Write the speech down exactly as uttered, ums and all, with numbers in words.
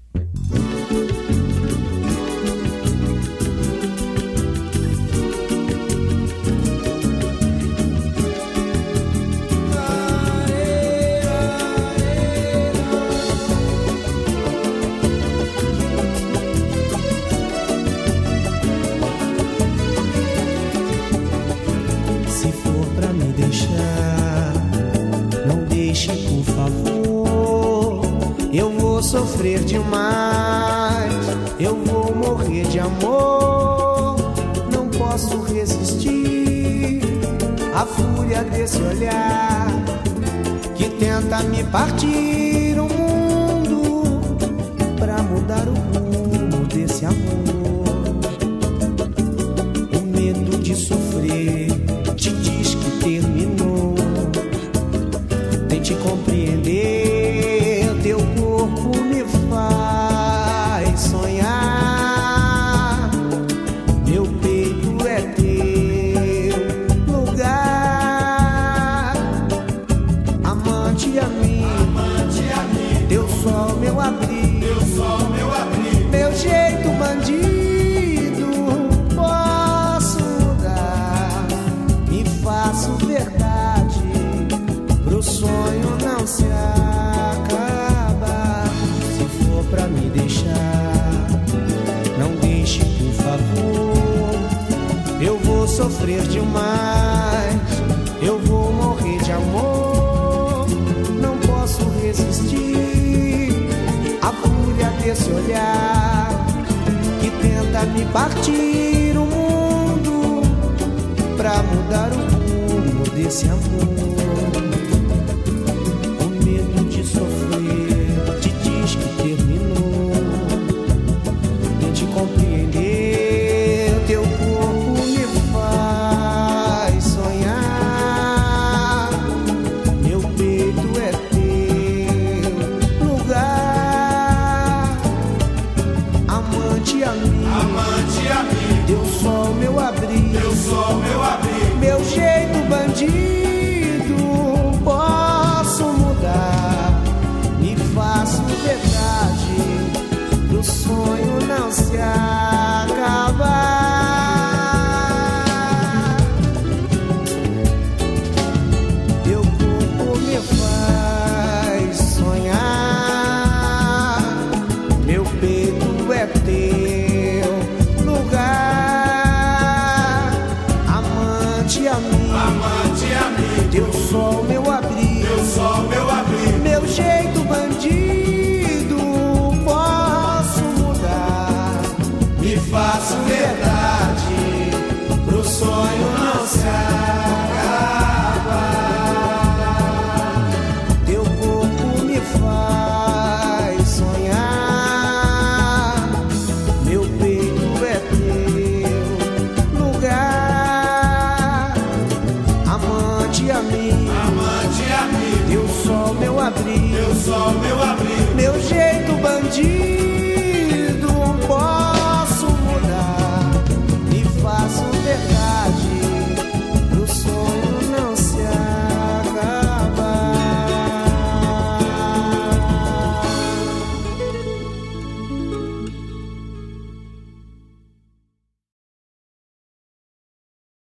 Sofrer demais, eu vou morrer de amor. Não posso resistir à fúria desse olhar que tenta me partir o mundo pra mudar o rumo desse amor. O medo de sofrer te diz que terminou. Tente compreender, teu corpo me faz sonhar. Meu peito é teu lugar. Amante a mim, amante a mim. Teu sol, meu abrigo, teu sol, meu abrigo. Meu jeito bandido posso mudar. Me faço verdade pro sonho não se acabar. Se for pra me deixar, não deixe, por favor. Eu vou sofrer demais, eu vou morrer de amor. Não posso resistir à fúria desse olhar que tenta me partir o mundo pra mudar o rumo desse amor. Compreender, teu corpo me faz sonhar. Meu peito é teu lugar. Amante a mim, amante a mim. Teu sol, meu abrigo, teu sol, meu abrigo. Meu jeito bandido posso mudar. Me faço verdade do sonho não se acabar. Teu corpo me faz sonhar. Meu peito é teu lugar. Amante a mim, amante a mim. Teu sol, meu abrigo, teu sol, meu abrigo. Meu jeito bandido faço verdade pro sonho não se acabar. Teu corpo me faz sonhar. Meu peito é teu lugar. Amante a mim, amante a mim. Teu sol, meu abrigo, teu sol, meu abrigo. Meu jeito bandido